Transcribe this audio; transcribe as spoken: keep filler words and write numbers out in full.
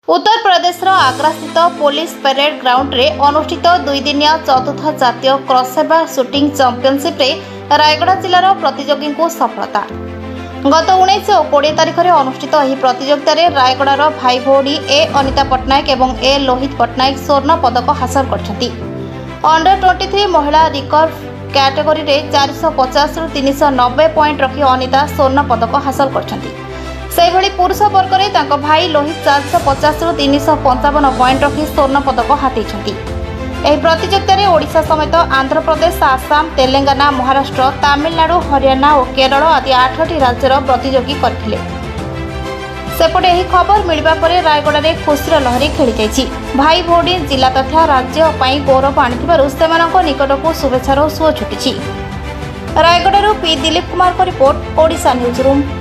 उत्तर प्रदेश आग्रा स्थित police parade ground रे अनुष्ठित दुई दिनिया चतुर्थ जातीय क्रॉसओवर शूटिंग चैंपियनशिप रे रायगढ़ जिलार प्रतियोगी को सफलता। गत उन्नीस और बीस तारिख में अनुष्ठित यह प्रतियोगिता रे रायगढ़ भाई भौणी ए अनिता पट्टनायक और ए लोहित पट्टनायक स्वर्ण पदक हासिल करछंती। अंडर तेईस महिला रिकर्व कैटेगरी रे चार सौ पचास रु तीन सौ नब्बे पॉइंट रखी अनिता स्वर्ण पदक हासिल करछंती। सेहिभଳି पुरुष वर्ग में तांको भाई लोहित चार सौ पचास रु तीन सौ पंचावन पॉइंट रखी स्वर्ण पदक हातेइछंती। एही प्रतियोगिता रे ओडिशा समेत आंध्र प्रदेश, आसाम, तेलंगाना, महाराष्ट्र, तमिलनाडु, हरियाणा और केरल आदि आठटी राज्यर प्रतियोगी करथिले। सेपटे एही खबर मिलबा परे रायगढ़ में खुशीर लहरी खेली जाइछि। भाई भौणी जिला तथा राज्य पई गौरव आनिथिबारु सेमानक निकटकू शुभेच्छार सुओ छुटिछि। रायगढ़ पी दिलीप कुमार को रिपोर्ट, ओडिशा न्यूज रूम।